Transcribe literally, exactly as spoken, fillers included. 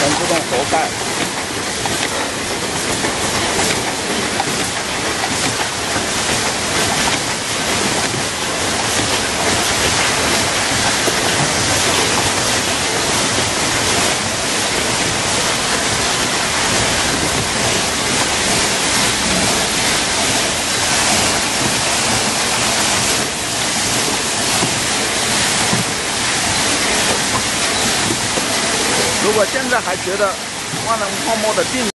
全自动活盖。如果现在还觉得万能泡沫的定